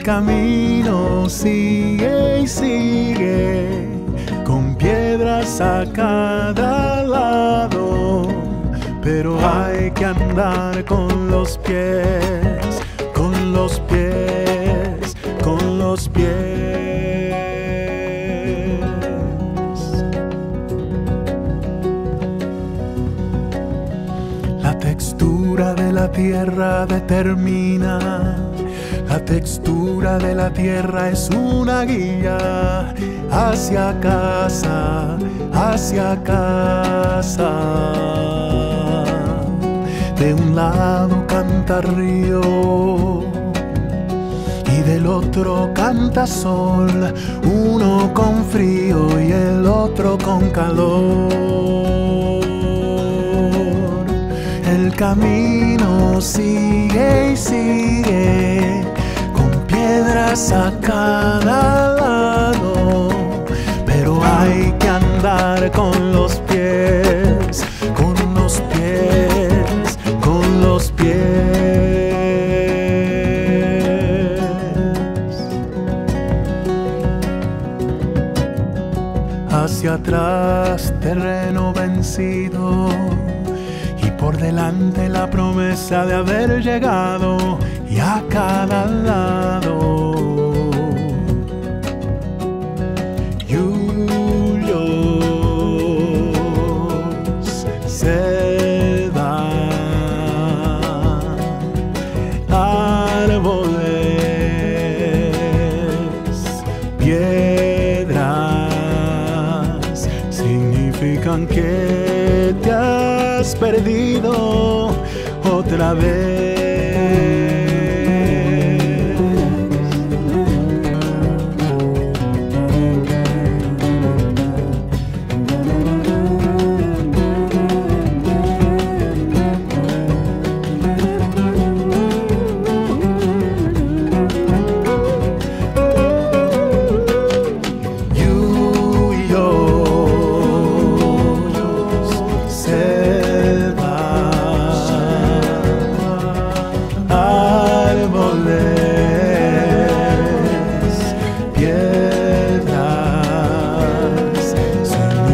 camino sigue y sigue, con piedras a cada lado, pero hay que andar con los pies, con los pies, con los pies. La textura de la tierra determina. La textura de la tierra es una guía hacia casa, hacia casa. De un lado canta río y del otro canta sol, uno con frío y el otro con calor. El camino sigue y sigue, piedras a cada lado, pero hay que andar con los pies, con los pies, con los pies. Hacia atrás terreno vencido y por delante la promesa de haber llegado. Y a cada lado yuyos, selva, árboles, piedras, significan que te has perdido otra vez.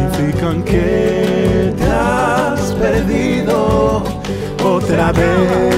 otra vez.